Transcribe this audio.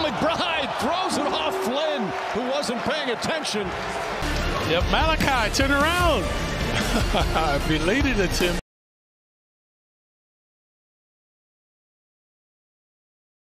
McBride throws it off Flynn, who wasn't paying attention. Yep, Malachi, turn around. Belated attempt.